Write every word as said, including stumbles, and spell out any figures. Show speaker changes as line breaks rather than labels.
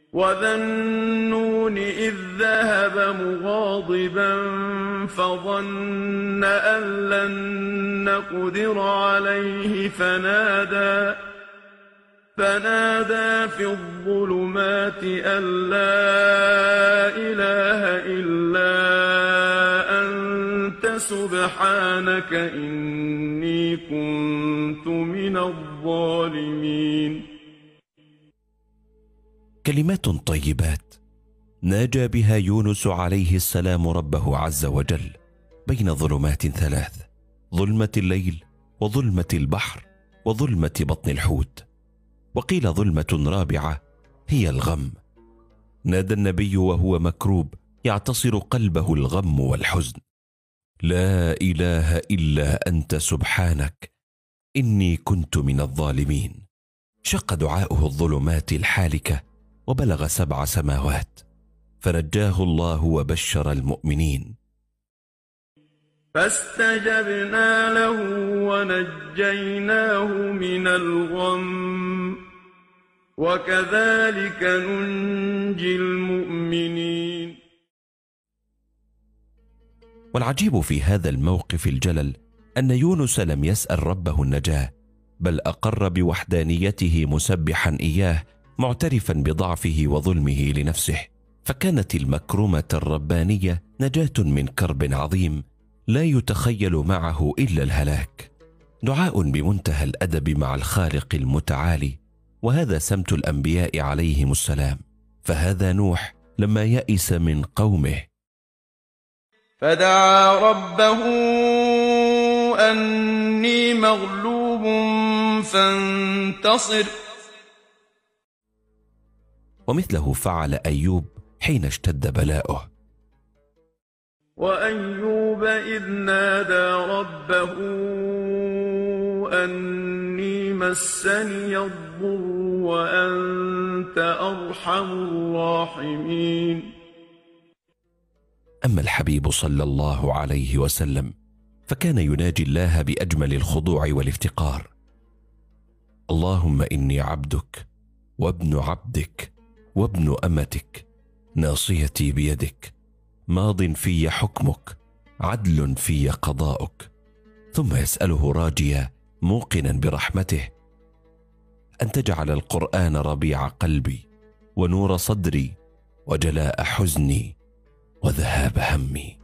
وذا النون إذ ذهب مغاضبا فظن أن لن نقدر عليه فنادى فنادى في الظلمات أن لا إله إلا أنت سبحانك إني كنت من الظالمين.
كلمات طيبات ناجى بها يونس عليه السلام ربه عز وجل بين ظلمات ثلاث: ظلمة الليل وظلمة البحر وظلمة بطن الحوت، وقيل ظلمة رابعة هي الغم. نادى النبي وهو مكروب يعتصر قلبه الغم والحزن: لا إله إلا أنت سبحانك إني كنت من الظالمين. شق دعاؤه الظلمات الحالكة وبلغ سبع سماوات، فنجاه الله وبشر المؤمنين.
فاستجبنا له ونجيناه من الغم وكذلك ننجي المؤمنين.
والعجيب في هذا الموقف الجلل أن يونس لم يسأل ربه النجاة، بل أقر بوحدانيته مسبحا إياه معترفا بضعفه وظلمه لنفسه، فكانت المكرمة الربانية نجاة من كرب عظيم لا يتخيل معه إلا الهلاك. دعاء بمنتهى الأدب مع الخالق المتعالي، وهذا سمت الأنبياء عليهم السلام. فهذا نوح لما يئس من قومه
فدعا ربه أني مغلوب فانتصر.
ومثله فعل أيوب حين اشتد بلاؤه:
وأيوب إذ نادى ربه أني مسني الضر وأنت أرحم الراحمين.
أما الحبيب صلى الله عليه وسلم فكان يناجي الله بأجمل الخضوع والافتقار: اللهم إني عبدك وابن عبدك وابن أمتك، ناصيتي بيدك، ماض في حكمك، عدل في قضاؤك. ثم يسأله راجيا موقنا برحمته أن تجعل القرآن ربيع قلبي ونور صدري وجلاء حزني وذهاب همي.